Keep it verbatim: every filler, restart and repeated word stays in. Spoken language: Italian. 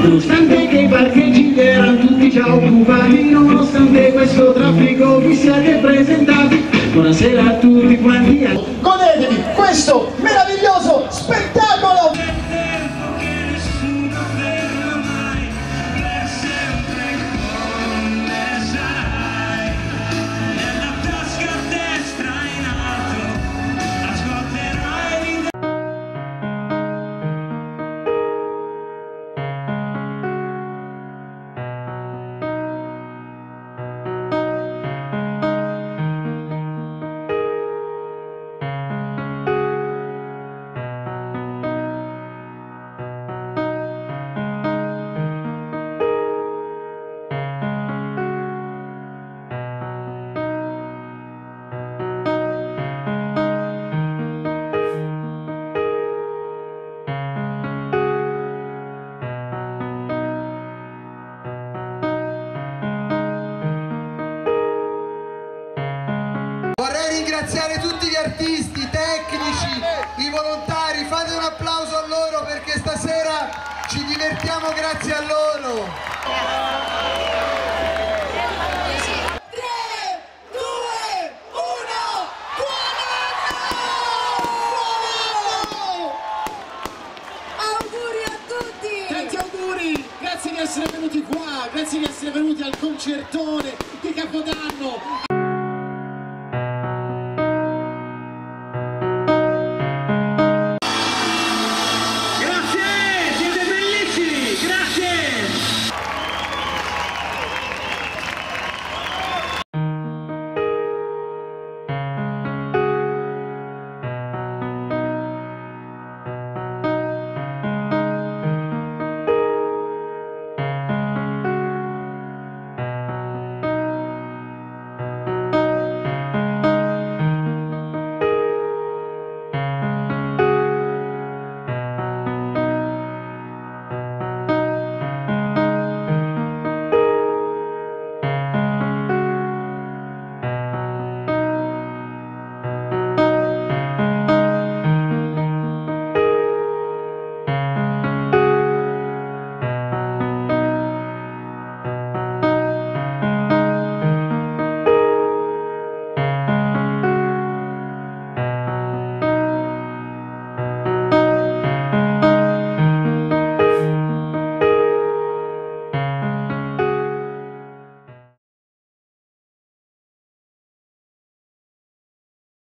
Nonostante che i parcheggi erano tutti già occupati, nonostante questo traffico vi siate presentati. Buonasera a tutti quanti. Godetevi questo meraviglioso spettacolo! Vorrei ringraziare tutti gli artisti, i tecnici, i volontari, fate un applauso a loro perché stasera ci divertiamo grazie a loro. tre, due, uno, buon anno! Auguri a tutti! Tanti auguri, grazie di essere venuti qua, grazie di essere venuti al concertone di Capodanno.